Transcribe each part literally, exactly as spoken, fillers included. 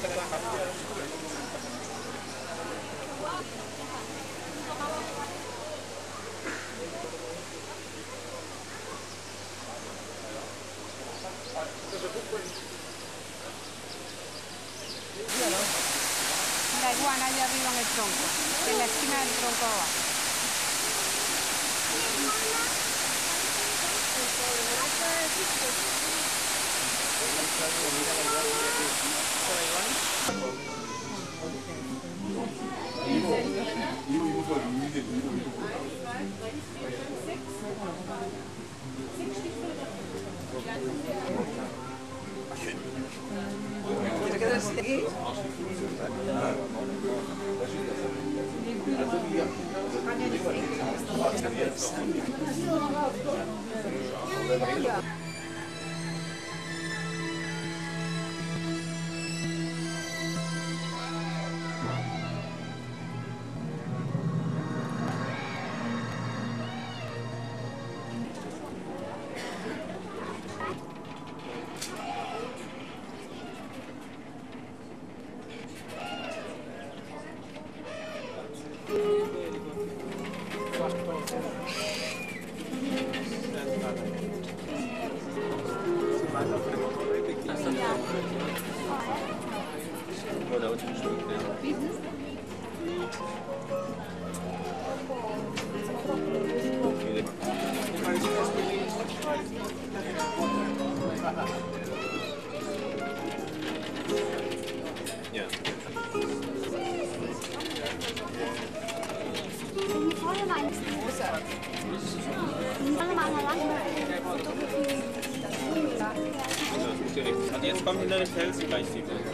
La iguana allá arriba en el tronco, en la esquina del tronco abajo. Und jetzt kommt wieder der Felsen gleich die Welt.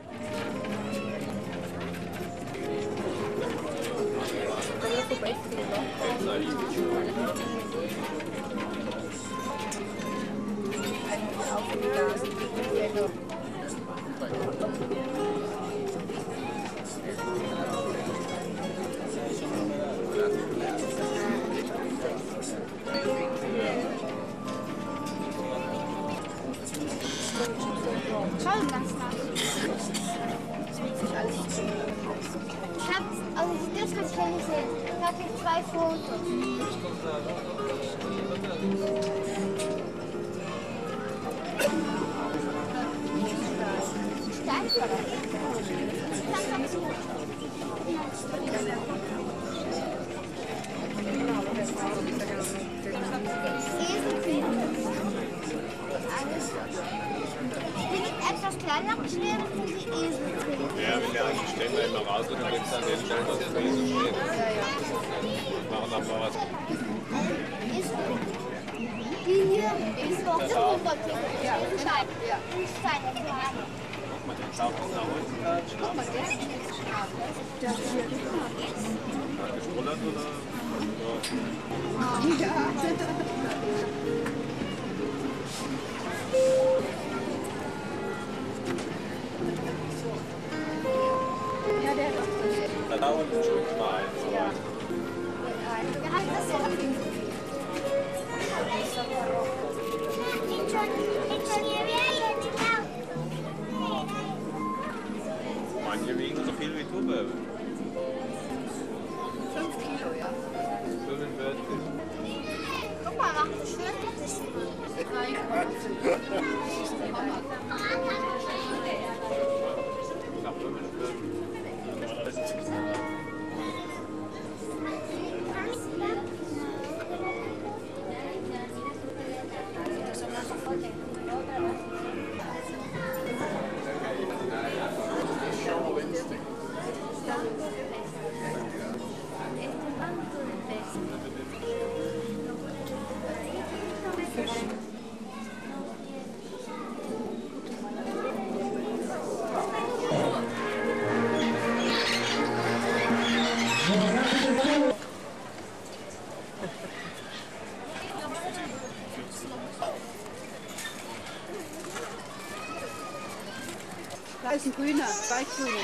Schon ganz nah. Ich hab, also das kann ich ja nicht sehen. Ich habe hier zwei Fotos. Stein? Etwas kleinere Schwere sind die Eselfilme. Ja, wenn wir eigentlich stellen wir immer raus und dann gibt es an den Stellen, was das Esel steht. Ja, ja. Machen wir mal was. Die hier ist doch hundert. Ja, Stein. Ja. Stein, das war eine. Guck mal, den Schaf ist nach unten. Guck mal, der ist scharf. Das hier ist. Gespullert oder? Ja, der hat auch das. Da dauert es schon mal eins. Ja. Der hat das ja. Manche wiegen so viel wie du, Baby. fünf Kilo, ja. fünfundvierzig. Guck mal, mach das schön. Das ist Nach fünfundvierzig. Da ist ein grüner, zwei grüne.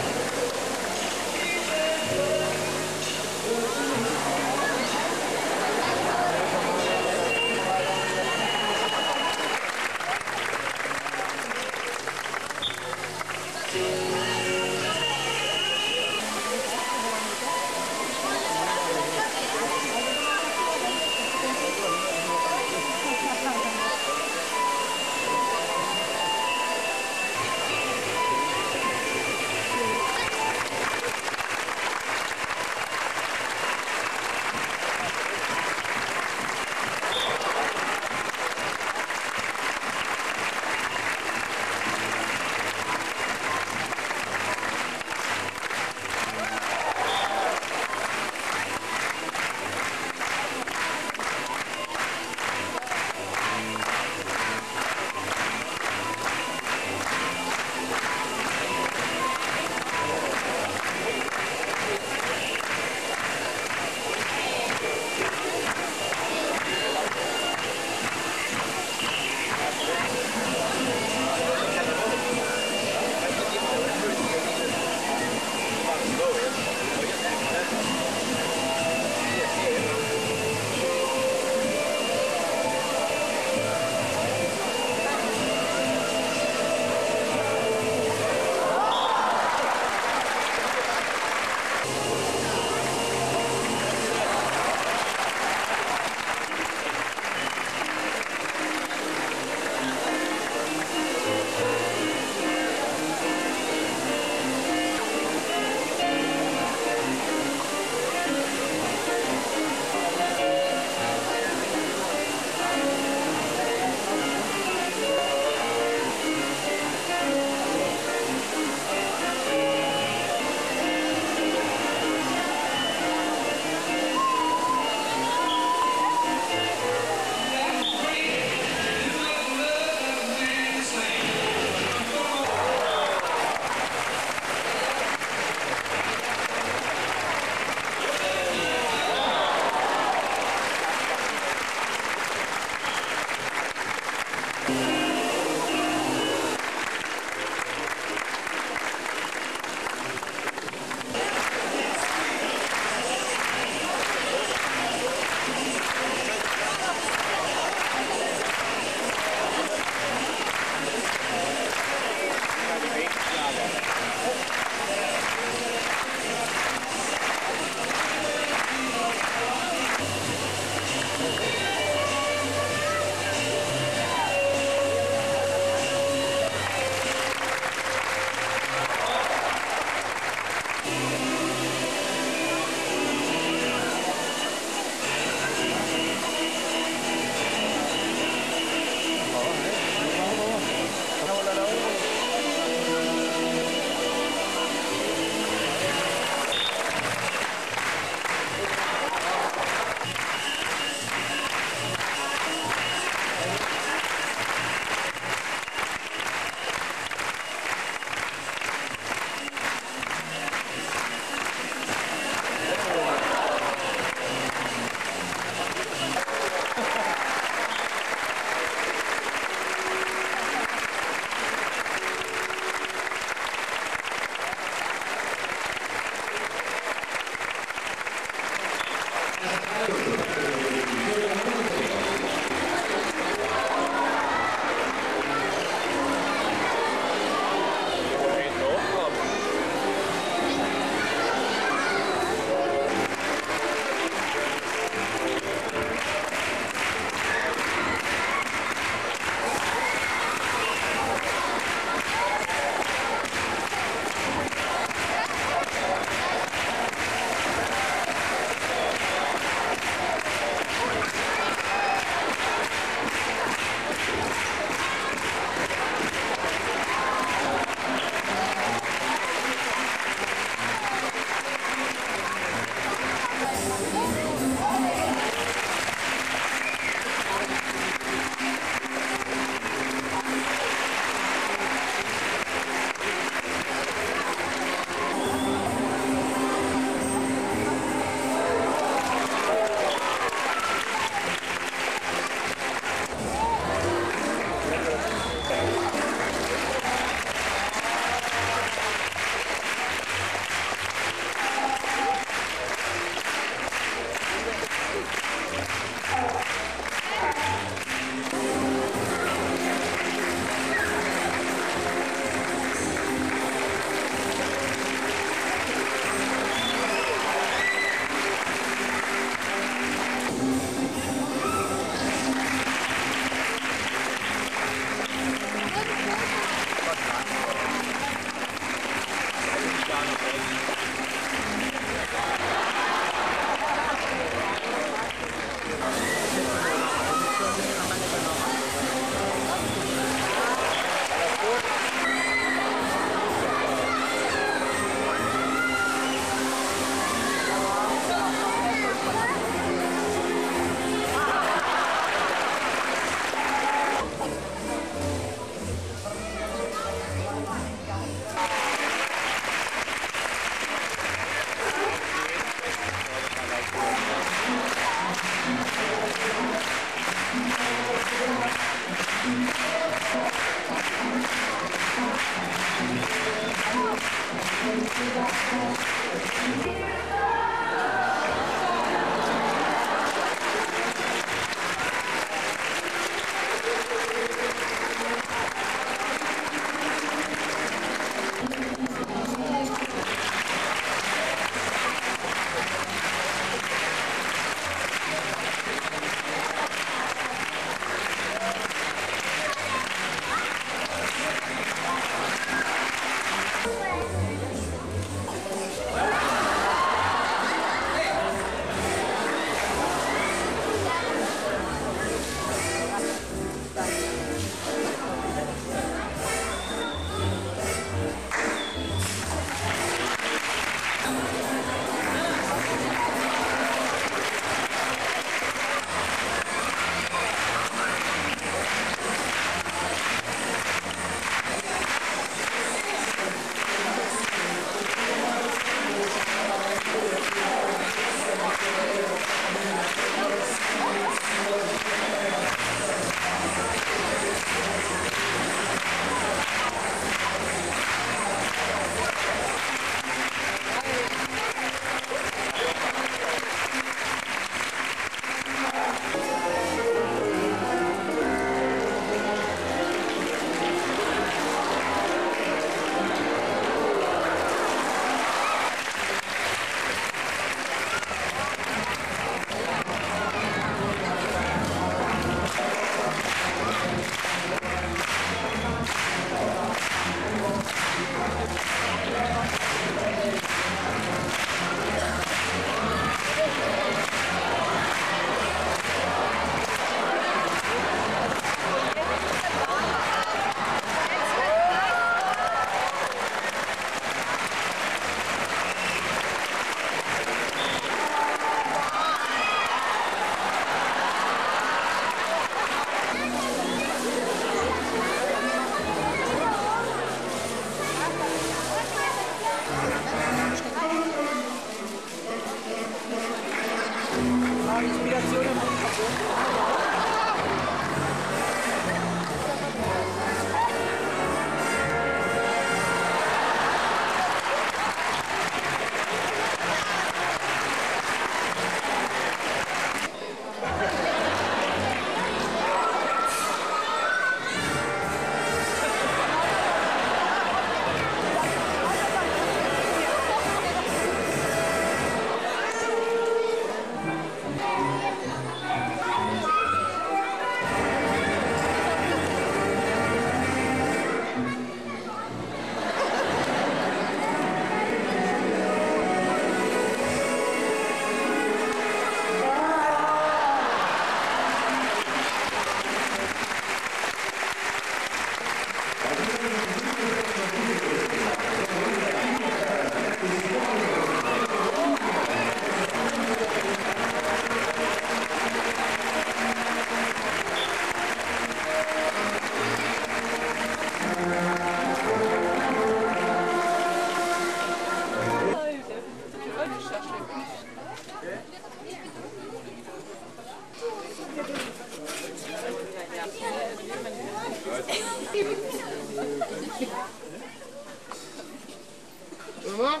Mhm.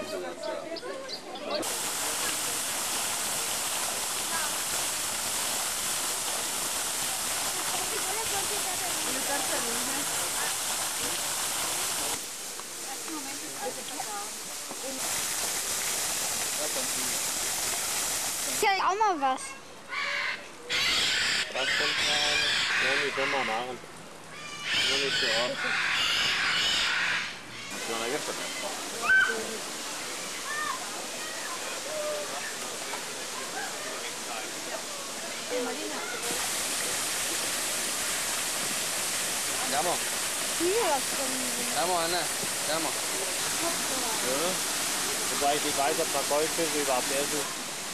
Ich will auch mal was. Das kommt rein. Ja, die können wir machen. Nur nicht so oft. So, dann gibt's das. Andiamo, Hier was drin. andiamo Anna, andiamo. Ja. Wobei ich nicht weiß, ob da Goldfische überhaupt essen.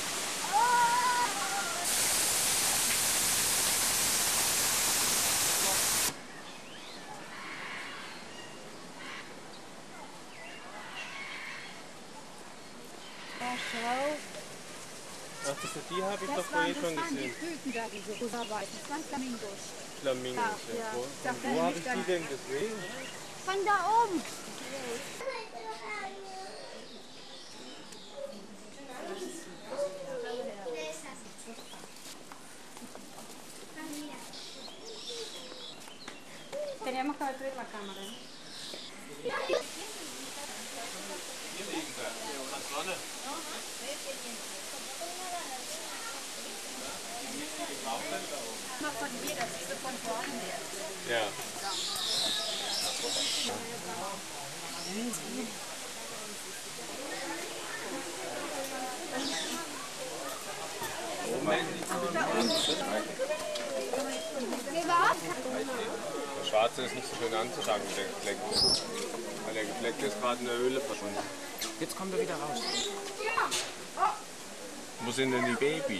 Ja, schau. Ach, das sind die habe ich doch vorhin schon gesehen. Küken da, die so arbeiten. Das waren Flamingos. Flamingos. Ja, Ja. ja. Wo, Ich dachte, wo habe ich nicht die denn gesehen? Von da oben. Teníamos que haber traído la cámara. ¿eh? Noch von mir, das ist so von vorne her. Ja. Der Schwarze ist nicht so schön anzuschauen, der Gefleckte. Weil der Gefleckte ist gerade in der Höhle verschwunden. Jetzt kommt er wieder raus. Wo sind denn die Babys?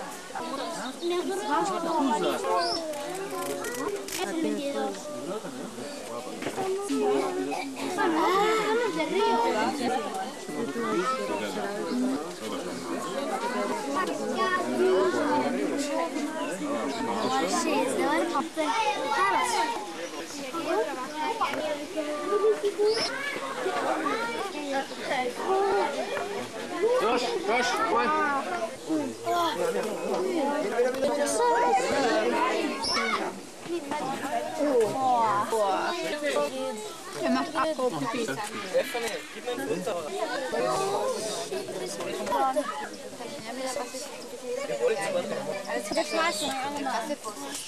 Josh, Josh, komm. Er macht Abbruchgebiet. Stephanie, gib mir einen Futter. Das war's schon einmal.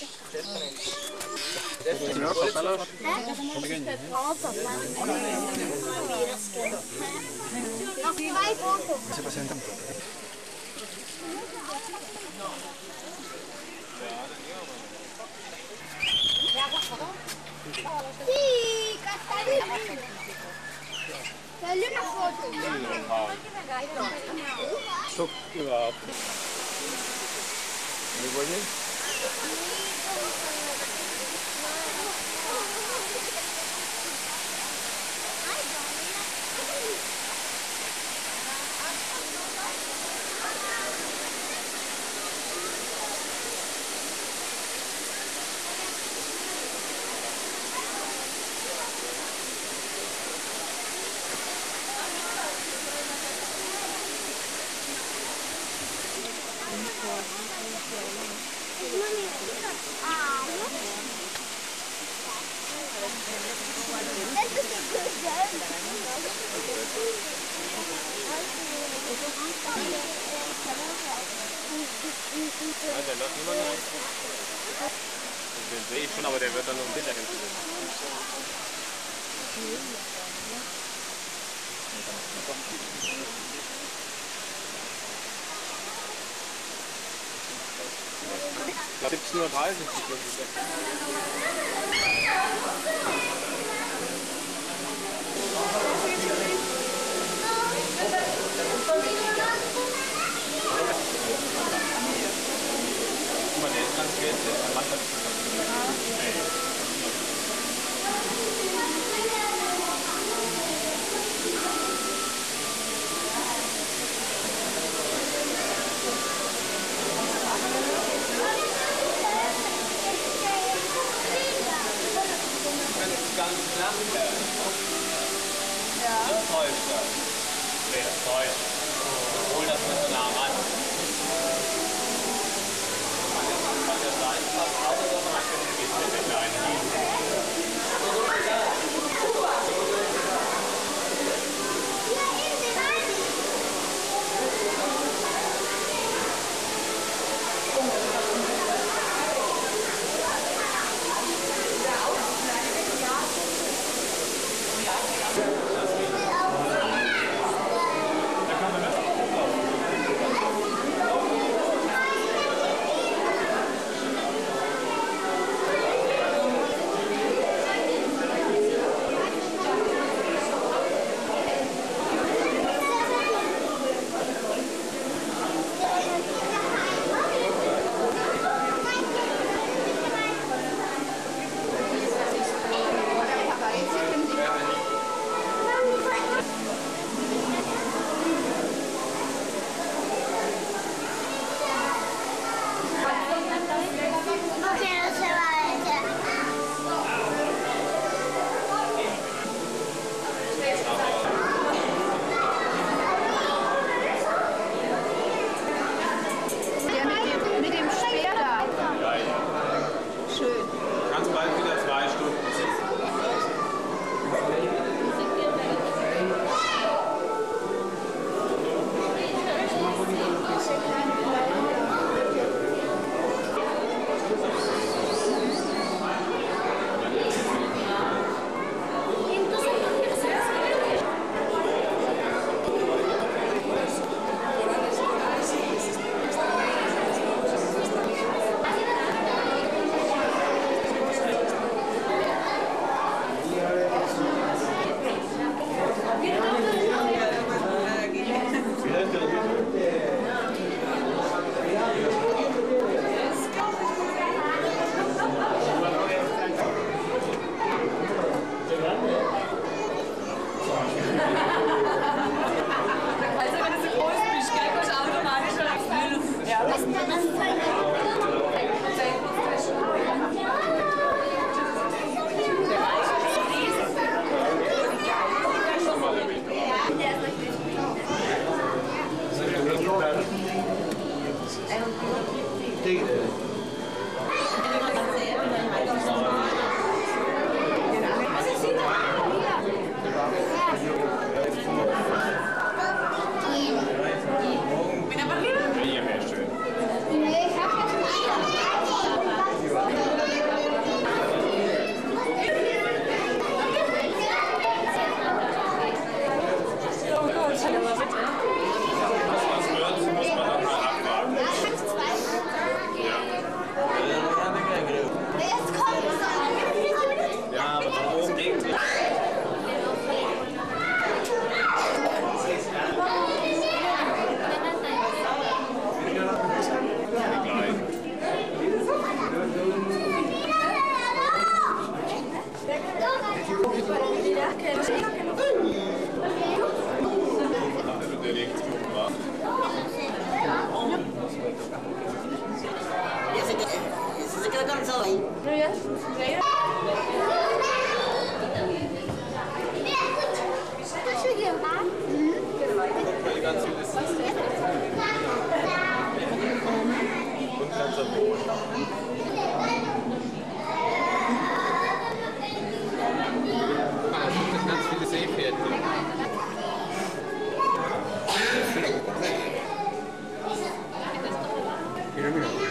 Noch zwei Fotos. Sì, Castellino. Castellino foto. Zuckt überhaupt. Wir wollen nicht? Ja, der läuft immer noch. Den sehe ich schon, aber der wird dann nur ein bisschen hinten. siebzehn Uhr dreißig. Guck mal, der ist ganz schwer, der macht das zusammen. Mira, mira.